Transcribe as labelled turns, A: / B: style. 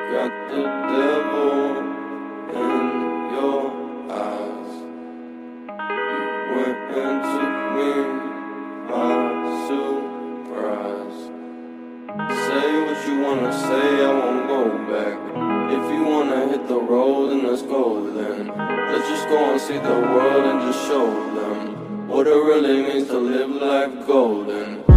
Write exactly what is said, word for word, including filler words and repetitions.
A: got the devil in your eyes. You went and took me by surprise. Say what you wanna say, I won't go back. If you wanna hit the road, then let's go then. Let's just go and see the world and just show them what it really means to live life golden.